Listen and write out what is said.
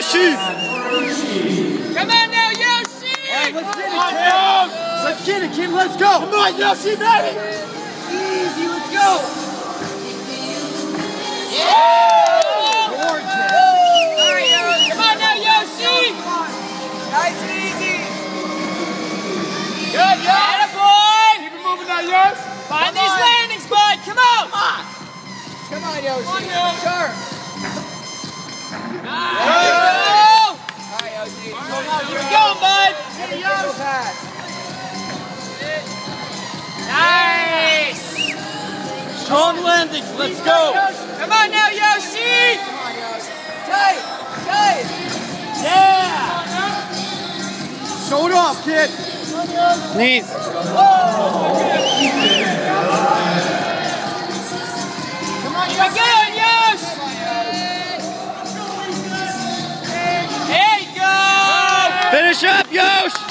Yoshi! Come on now, Yoshi! Right, let's get it, kid. Let's get it, kid. Let's go. Come on, Yoshi, baby. Easy, let's go. Yeah! Gorgeous. Come on now, Yoshi! Nice and easy. Good, Yoshi! Boy! Keep it moving now, Yoshi. Find these landings, bud. Come on! Come on, Yoshi. Come on, Yoshi. Sharp. Nice. All right, Yoshi. Here we go, bud. Every single pass. Nice. Strong landings. Let's go. Come on now, Yoshi. Come on, Yoshi. Tight. Tight. Yeah. Show it off, kid. Knees. Come on, here we go, Yoshi. There you go. Finish up, Yosh!